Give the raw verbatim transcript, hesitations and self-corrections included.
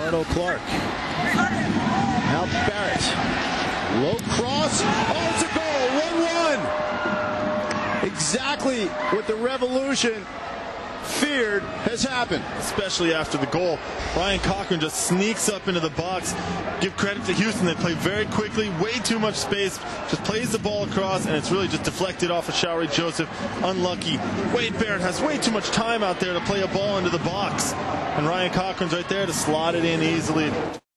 Darnell Clark. Now Barrett. Low cross. Oh, it's a goal. one one. Exactly what the Revolution feared has happened. Especially after the goal. Ryan Cochrane just sneaks up into the box. Give credit to Houston. They play very quickly, way too much space, just plays the ball across, and it's really just deflected off of Showery Joseph. Unlucky. Wade Barrett has way too much time out there to play a ball into the box. And Ryan Cochrane's right there to slot it in easily.